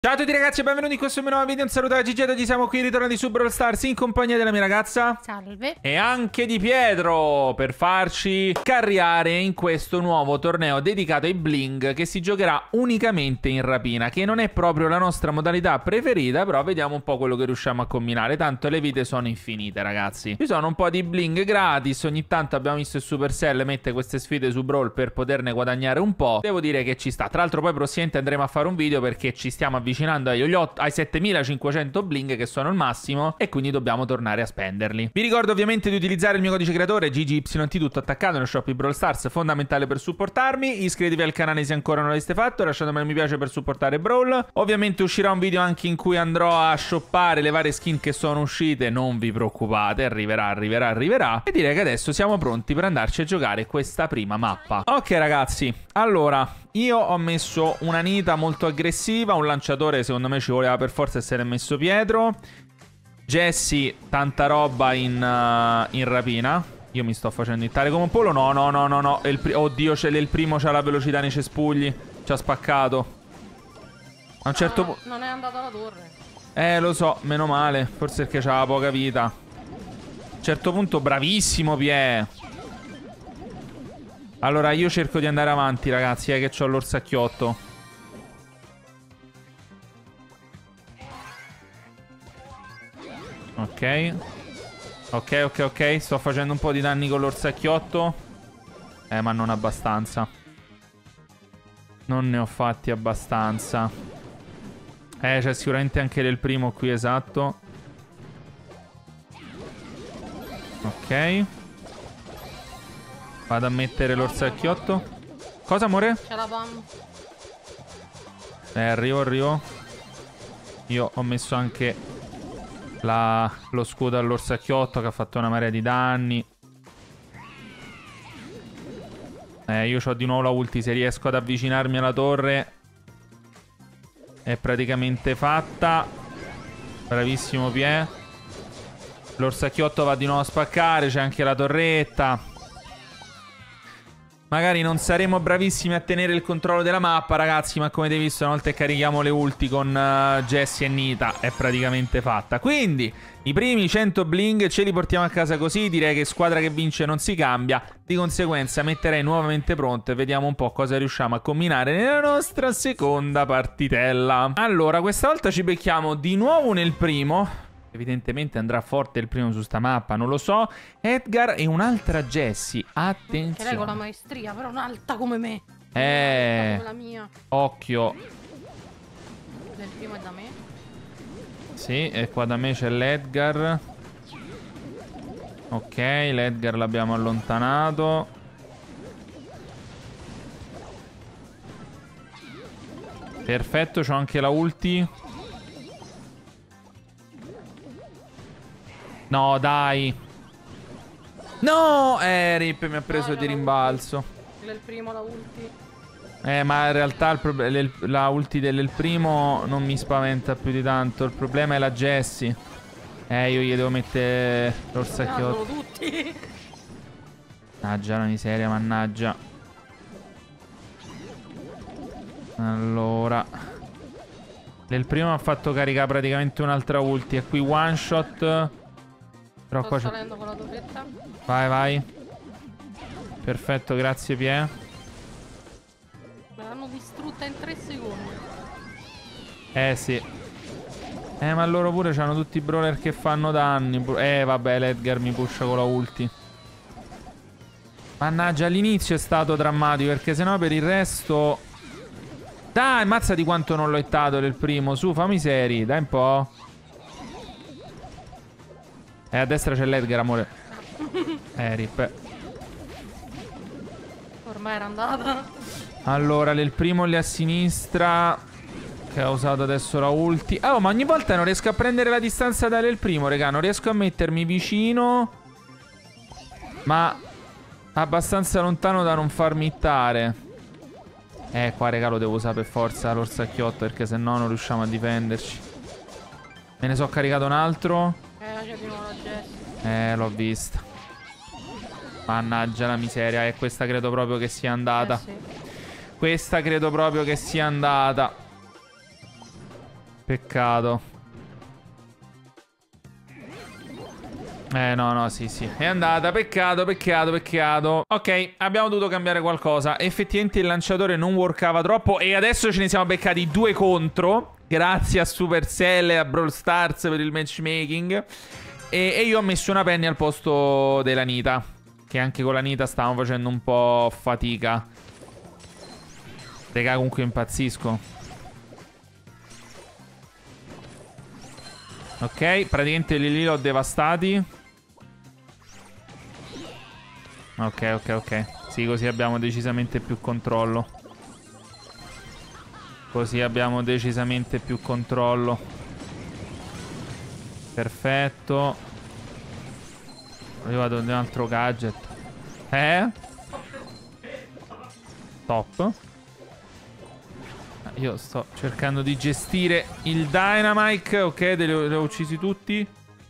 Ciao a tutti ragazzi e benvenuti in questo mio nuovo video. Un saluto da Gigi, oggi siamo qui ritornati su Brawl Stars in compagnia della mia ragazza. Salve. E anche di Pietro per farci carriare in questo nuovo torneo dedicato ai bling che si giocherà unicamente in rapina, che non è proprio la nostra modalità preferita, però vediamo un po' quello che riusciamo a combinare. Tanto le vite sono infinite ragazzi. Ci sono un po' di bling gratis, ogni tanto abbiamo visto il Supercell mette queste sfide su Brawl per poterne guadagnare un po'. Devo dire che ci sta. Tra l'altro poi prossimamente andremo a fare un video perché ci stiamo avvicinando ai 7500 bling che sono il massimo e quindi dobbiamo tornare a spenderli. Vi ricordo ovviamente di utilizzare il mio codice creatore GGYT tutto attaccato nello shop di Brawl Stars, fondamentale per supportarmi. Iscrivetevi al canale se ancora non l'avete fatto, lasciatemi un mi piace per supportare Brawl. Ovviamente uscirà un video anche in cui andrò a shoppare le varie skin che sono uscite, non vi preoccupate, arriverà. E direi che adesso siamo pronti per andarci a giocare questa prima mappa. Ok ragazzi, allora io ho messo una Nita molto aggressiva, un lanciatore secondo me ci voleva per forza essere messo Pietro. Jessie, tanta roba in rapina. Io mi sto facendo hittare come un pollo. No. Oddio, il primo c'ha la velocità nei cespugli. Ci ha spaccato. A un certo punto... Non è andato alla torre. Lo so, meno male. Forse perché c'aveva poca vita. A un certo punto, bravissimo Pie. Allora, io cerco di andare avanti, ragazzi, che c'ho l'orsacchiotto. Ok. Sto facendo un po' di danni con l'orsacchiotto. Ma non abbastanza. Non ne ho fatti abbastanza. C'è sicuramente anche del primo qui, esatto. Ok. Vado a mettere l'orsacchiotto. Cosa, amore? C'è la bomba. Arrivo. Io ho messo anche lo scudo all'orsacchiotto che ha fatto una marea di danni. Io ho di nuovo la ulti. Se riesco ad avvicinarmi alla torre è praticamente fatta. Bravissimo Pie. L'orsacchiotto va di nuovo a spaccare. C'è anche la torretta. Magari non saremo bravissimi a tenere il controllo della mappa, ragazzi, ma come avete visto, una volta che carichiamo le ulti con Jessie e Nita è praticamente fatta. Quindi, i primi 100 bling ce li portiamo a casa così. Direi che squadra che vince non si cambia. Di conseguenza metterei nuovamente pronto e vediamo un po' cosa riusciamo a combinare nella nostra seconda partitella. Allora, questa volta ci becchiamo di nuovo nel primo. Evidentemente andrà forte il primo su sta mappa, non lo so. Edgar e un'altra Jessie. Attenzione. Che lei con la maestria, però un'alta come me. Come la mia. Occhio. Il primo è da me. Sì, e qua da me c'è l'Edgar. Ok, l'Edgar l'abbiamo allontanato. Perfetto, c'ho anche la ulti. No, dai. No! Rip mi ha preso di rimbalzo. Il primo, la ulti. Ma in realtà la ulti del primo non mi spaventa più di tanto. Il problema è la Jessie. Io gli devo mettere l'orsacchiotto. Sono tutti. Mannaggia la miseria, mannaggia. Allora. Del primo ha fatto caricare praticamente un'altra ulti. E qui one shot. Però Sto qua salendo con la torretta. Vai. Perfetto, grazie Pie. Me l'hanno distrutta in 3 secondi. Sì. Ma loro pure c'hanno tutti i brawler che fanno danni. Vabbè, l'Edgar mi pusha con la ulti. Mannaggia, all'inizio è stato drammatico, perché sennò per il resto... Dai, mazza di quanto non l'ho hittato del primo. Su, fammi seri, dai un po'. A destra c'è l'Edgar, amore. Rip. Ormai era andata. Allora, il primo lì a sinistra, che ha usato adesso la ulti. Ma ogni volta non riesco a prendere la distanza dalle primo, raga. Non riesco a mettermi vicino, ma abbastanza lontano da non farmi hittare. Qua, raga, lo devo usare per forza l'orsacchiotto, perché sennò non riusciamo a difenderci. Me ne so caricato un altro. C'è di nuovo la Jessie. L'ho vista. Mannaggia la miseria. E questa credo proprio che sia andata. Sì. Questa credo proprio che sia andata. Peccato. No, sì. È andata, peccato. Ok, abbiamo dovuto cambiare qualcosa. Effettivamente il lanciatore non workava troppo e adesso ce ne siamo beccati 2 contro. Grazie a Supercell e a Brawl Stars per il matchmaking. E io ho messo una Penny al posto della Nita, che anche con la Nita stavamo facendo un po' fatica. Raga, comunque impazzisco. Ok, praticamente li ho devastati. Ok. Sì, così abbiamo decisamente più controllo. Perfetto. Io vado in un altro gadget. Top. Io sto cercando di gestire il Dynamite. Ok, li ho uccisi tutti.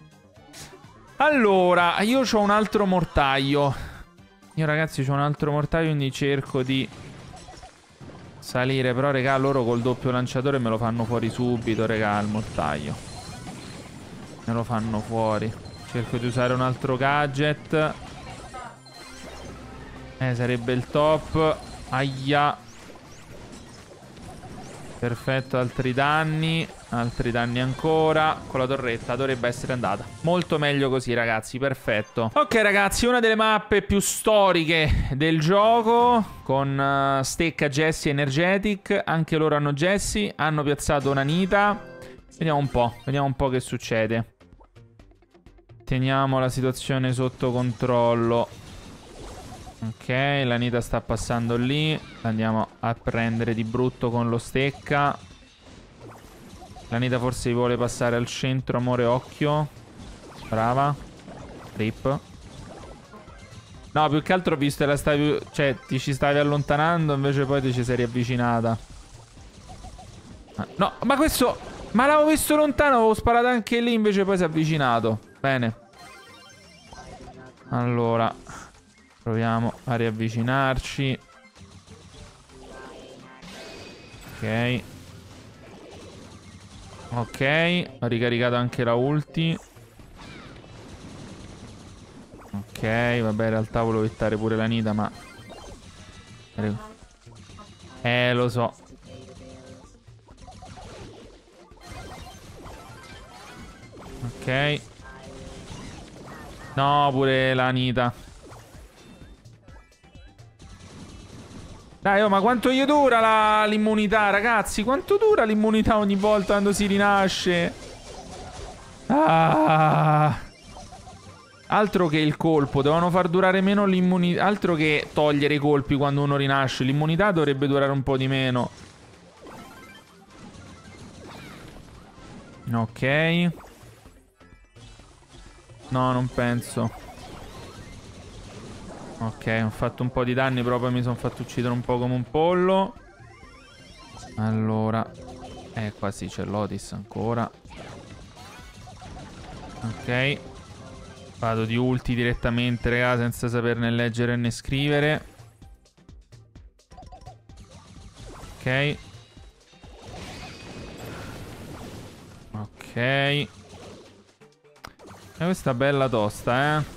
Allora, io ho un altro mortaio. Ragazzi, c'ho un altro mortaio, quindi cerco di salire. Però, regà, loro col doppio lanciatore me lo fanno fuori subito, regà, il mortaio. Me lo fanno fuori. Cerco di usare un altro gadget. Sarebbe il top. Aia. Perfetto, altri danni ancora. Con la torretta dovrebbe essere andata molto meglio così, ragazzi, perfetto. Ok, ragazzi, una delle mappe più storiche del gioco, con stecca Jessie Energetic. Anche loro hanno Jessie, hanno piazzato una Nita. Vediamo un po' che succede. Teniamo la situazione sotto controllo. Ok, la Nita sta passando lì. Andiamo a prendere di brutto con lo stecca. La Nita forse vuole passare al centro, amore, occhio. Brava. Rip. No, più che altro ho visto che la stavi... Cioè, ti ci stavi allontanando, invece poi ti ci sei riavvicinata. No, ma questo... Ma l'avevo visto lontano, avevo sparato anche lì, invece poi si è avvicinato. Bene. Allora... Proviamo a riavvicinarci. Ok. Ok. Ho ricaricato anche la ulti. Ok, vabbè, in realtà volevo hittare pure la Nita, ma... lo so. Ok. No, pure la Nita. Dai, oh, ma quanto gli dura l'immunità, ragazzi? Quanto dura l'immunità ogni volta quando si rinasce? Ah. Altro che il colpo, devono far durare meno l'immunità. Altro che togliere i colpi quando uno rinasce. L'immunità dovrebbe durare un po' di meno. Ok. No, non penso. Ok, ho fatto un po' di danni, però poi mi sono fatto uccidere un po' come un pollo. Allora. Qua sì, c'è l'Otis ancora. Ok. Vado di ulti direttamente, raga, senza saperne leggere né scrivere. Ok. Ok. Questa è bella tosta,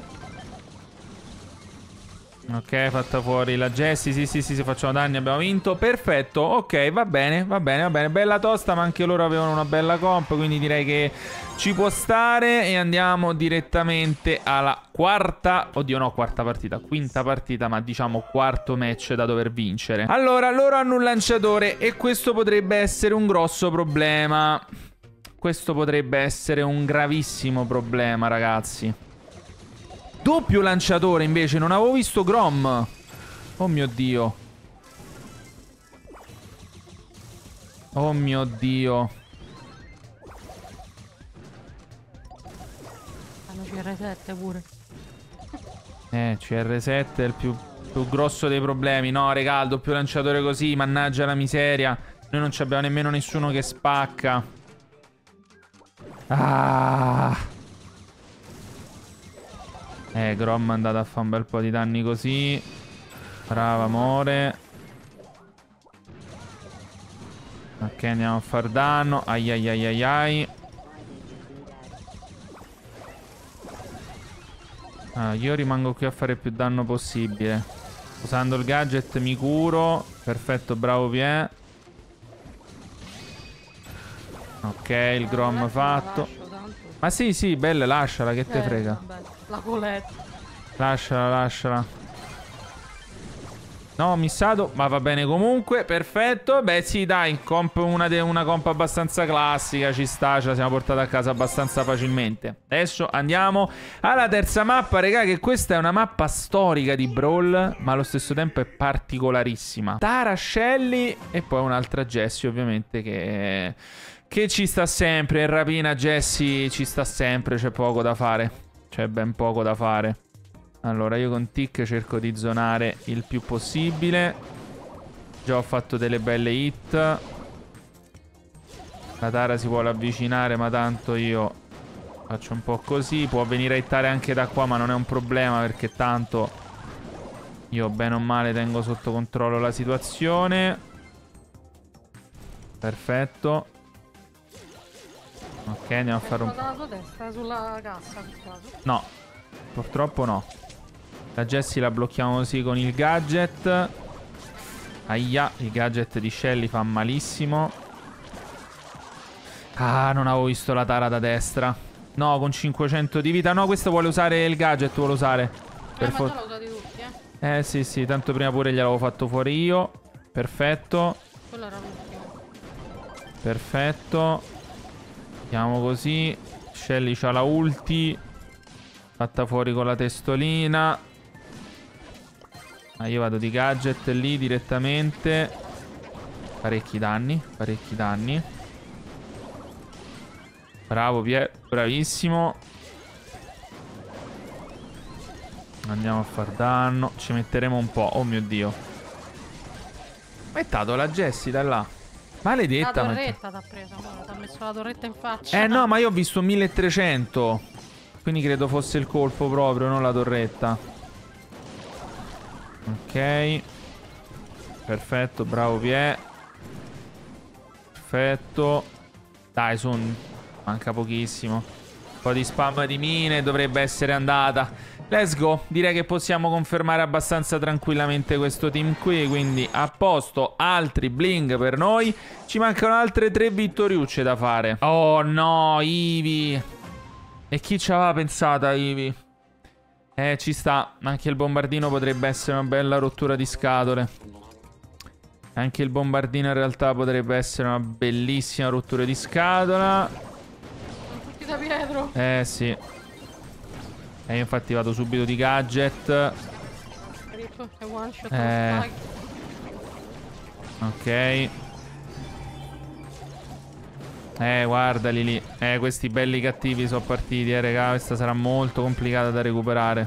Ok, fatta fuori la Jessie. Sì, facciamo danni, abbiamo vinto. Perfetto, ok, va bene. Bella tosta, ma anche loro avevano una bella comp, quindi direi che ci può stare. E andiamo direttamente alla quarta... Oddio, no, quarta partita, quinta partita, ma diciamo quarto match da dover vincere. Allora, loro hanno un lanciatore e questo potrebbe essere un grosso problema. Questo potrebbe essere un gravissimo problema, ragazzi. Doppio lanciatore invece, non avevo visto Grom. Oh mio Dio. Oh mio Dio. Hanno CR7 pure. CR7 è il più grosso dei problemi. No, regà, il doppio lanciatore così, mannaggia la miseria. Noi non abbiamo nemmeno nessuno che spacca. Ah... Grom è andato a fare un bel po' di danni così. Brava, amore. Ok, andiamo a far danno. Ai ai ai ai ai. Io rimango qui a fare più danno possibile. Usando il gadget mi curo. Perfetto, bravo Pie. Ok, il Grom fatto. Ma sì, sì, bella, lasciala, che te frega. Vabbè, la coletta. Lasciala, lasciala. No, missato, ma va bene comunque, perfetto. Beh sì, dai, una comp abbastanza classica, ci sta, ce la siamo portata a casa abbastanza facilmente. Adesso andiamo alla terza mappa, regà, che questa è una mappa storica di Brawl, ma allo stesso tempo è particolarissima. Tara, Shelly e poi un'altra Jessie, ovviamente, che ci sta sempre. In rapina Jessie ci sta sempre, c'è poco da fare. C'è ben poco da fare. Allora, io con Tick cerco di zonare il più possibile. Già ho fatto delle belle hit. La Tara si vuole avvicinare, ma tanto io faccio un po' così. Può venire a hittare anche da qua, ma non è un problema, perché tanto io bene o male tengo sotto controllo la situazione. Perfetto. Ok, andiamo a fare un... Dalla tua destra, sulla cassa. No, purtroppo no. La Jessie la blocchiamo così con il gadget. Aia, il gadget di Shelly fa malissimo. Ah, non avevo visto la Tara da destra. No, con 500 di vita. No, questo vuole usare il gadget, vuole usare. Ma già l'ho usati tutti, Sì, sì, tanto prima pure gliel'avevo fatto fuori io. Perfetto. Quello era l'ultimo. Perfetto. Andiamo così. Shelly c'ha la ulti. Fatta fuori con la testolina. Io vado di gadget lì direttamente. Parecchi danni, parecchi danni. Bravo Pier, bravissimo. Andiamo a far danno. Ci metteremo un po', oh mio Dio. Mettato la Jessie da là. Maledetta. La torretta t'ha preso, ti ha messo la torretta in faccia. No, ma io ho visto 1300. Quindi credo fosse il colpo proprio, non la torretta. Ok. Perfetto, bravo Pie. Perfetto. Dai, manca pochissimo. Un po' di spam di mine, dovrebbe essere andata. Let's go. Direi che possiamo confermare abbastanza tranquillamente questo team qui. Quindi a posto, altri bling per noi. Ci mancano altre 3 vittoriucce da fare. Oh no, Ivy. E chi ci aveva pensata, Ivy? Ci sta. Anche il bombardino potrebbe essere una bella rottura di scatole. Anche il bombardino in realtà potrebbe essere una bellissima rottura di scatola. Sono tutti da Pietro. Sì. Io infatti vado subito di gadget. Rip e one shot. Ok. Guardali lì. Questi belli cattivi sono partiti, raga. Questa sarà molto complicata da recuperare.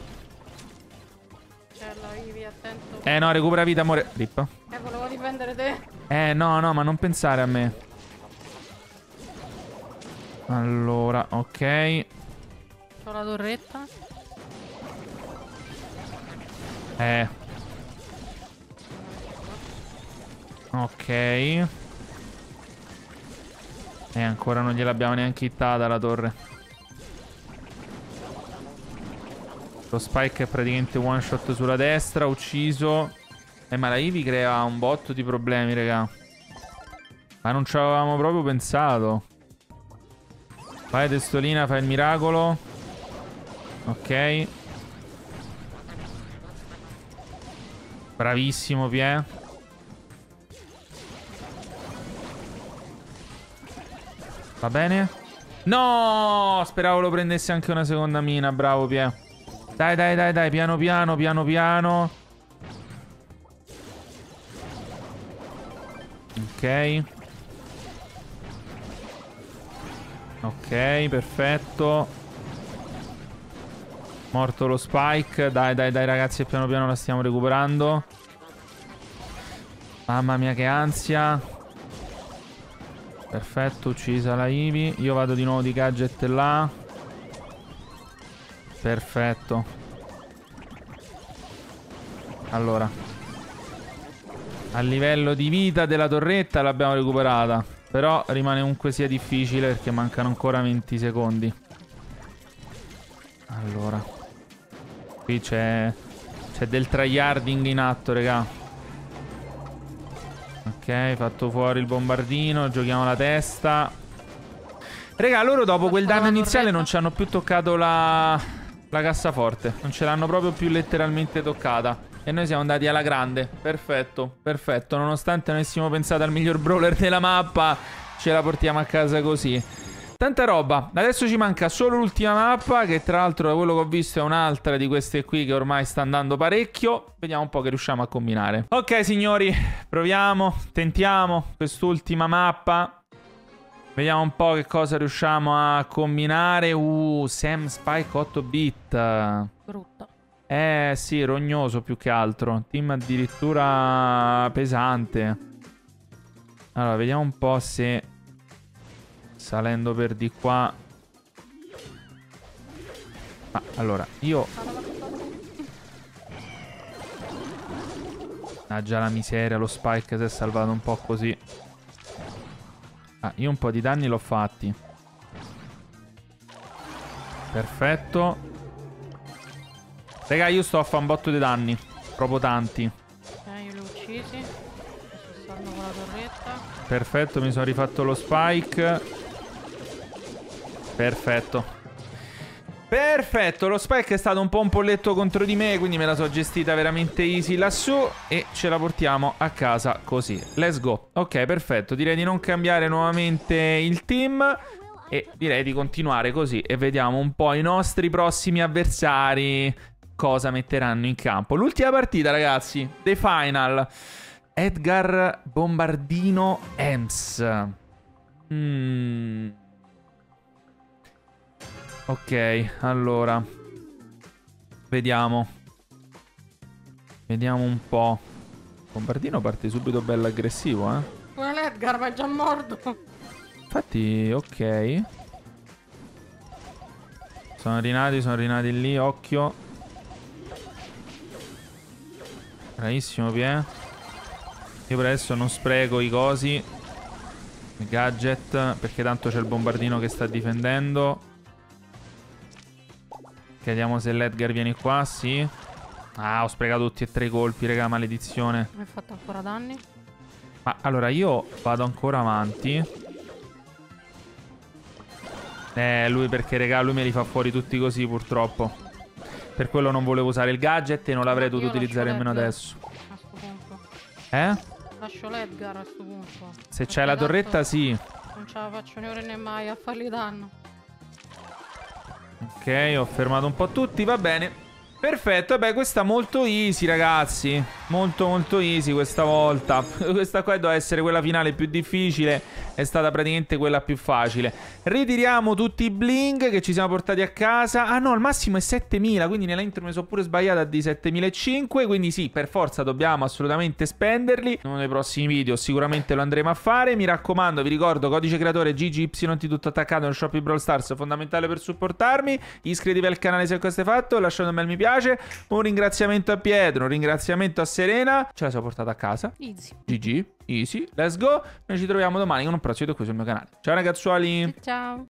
C'è la Ivy, attento. No, recupera vita, amore. Rip. Volevo difendere te. No, no, ma non pensare a me. Allora, ok. C'ho la torretta. Ok. Ancora non gliel'abbiamo neanche hittata la torre. Lo Spike è praticamente one shot sulla destra. Ucciso. Ma la Ivy crea un botto di problemi, raga. Ma non ci avevamo proprio pensato. Vai testolina, fai il miracolo. Ok. Bravissimo Pie. Va bene? No! Speravo lo prendesse anche una seconda mina. Bravo Pie. Dai, dai, dai, dai. Piano piano, piano piano. Ok. Ok, perfetto. Morto lo Spike. Dai, dai, dai ragazzi, piano piano la stiamo recuperando. Mamma mia che ansia. Perfetto, uccisa la Ivy. Io vado di nuovo di gadget là. Perfetto. Allora. A livello di vita della torretta l'abbiamo recuperata. Però rimane comunque sia difficile perché mancano ancora 20 secondi. Allora. Qui c'è del tryharding in atto, raga. Ok, fatto fuori il bombardino. Giochiamo la testa. Raga, loro dopo quel danno iniziale non ci hanno più toccato la cassaforte. Non ce l'hanno proprio più letteralmente toccata. E noi siamo andati alla grande. Perfetto, perfetto. Nonostante non avessimo pensato al miglior brawler della mappa, ce la portiamo a casa così. Tanta roba. Adesso ci manca solo l'ultima mappa, che tra l'altro da quello che ho visto è un'altra di queste qui che ormai sta andando parecchio. Vediamo un po' che riusciamo a combinare. Ok signori, proviamo, tentiamo quest'ultima mappa. Vediamo un po' che cosa riusciamo a combinare. Sam Spike 8 bit. Brutta. Sì, rognoso più che altro. Team addirittura pesante. Allora, vediamo un po' se salendo per di qua. Ma allora, io... Ah, già la miseria, lo Spike si è salvato un po' così. Ah, io un po' di danni l'ho fatti. Perfetto. Raga, io sto a fare un botto di danni. Proprio tanti. Io li ho uccisi. Adesso stanno con la torretta. Perfetto, mi sono rifatto lo Spike. Perfetto. Perfetto, lo Spike è stato un po' un polletto contro di me, quindi me la so gestita veramente easy lassù. E ce la portiamo a casa così. Let's go. Ok, perfetto. Direi di non cambiare nuovamente il team. E direi di continuare così. E vediamo un po' i nostri prossimi avversari cosa metteranno in campo. L'ultima partita, ragazzi. The Final. Edgar Bombardino Ems. Ok, allora. Vediamo. Vediamo un po'. Bombardino parte subito bello aggressivo, eh. Pure l'Edgar, ma è già morto. Infatti, ok. Sono rinati lì, occhio. Bravissimo, Pie. Io per adesso non spreco i cosi, i gadget, perché tanto c'è il bombardino che sta difendendo. Vediamo se l'Edgar viene qua, sì. Ah, ho sprecato tutti e tre i colpi, raga, maledizione. Mi hai fatto ancora danni? Ma allora io vado ancora avanti. Lui perché, raga, lui me li fa fuori tutti così, purtroppo. Per quello non volevo usare il gadget e non l'avrei dovuto utilizzare nemmeno adesso. A sto punto. Lascio l'Edgar a sto punto. Se c'hai la torretta, sì. Non ce la faccio né ora né mai a fargli danno. Ok, ho fermato un po' tutti, va bene. Perfetto, vabbè, questa molto easy, ragazzi. Molto molto easy questa volta. Questa qua doveva essere quella finale più difficile. È stata praticamente quella più facile. Ritiriamo tutti i bling che ci siamo portati a casa. Ah no, al massimo è 7000, quindi nella intro mi sono pure sbagliata di 7500. Quindi sì, per forza dobbiamo assolutamente spenderli. In uno dei prossimi video sicuramente lo andremo a fare. Mi raccomando, vi ricordo, codice creatore GGYT tutto attaccato nel shop di Brawl Stars, fondamentale per supportarmi. Iscrivetevi al canale se questo è fatto, lasciate un bel mi piace. Un ringraziamento a Pietro, un ringraziamento a Serena. Ce la siamo portata a casa. Easy. GG, easy, let's go. Noi ci troviamo domani con un prossimo video qui sul mio canale. Ciao ragazzuoli. Ciao.